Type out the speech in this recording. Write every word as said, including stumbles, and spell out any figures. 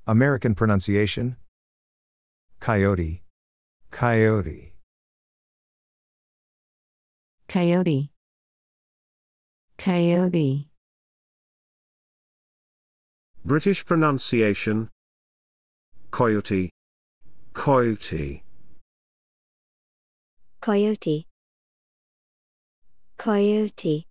American pronunciation: coyote, coyote. Coyote. Coyote. British pronunciation: coyote, coyote. Coyote. Coyote.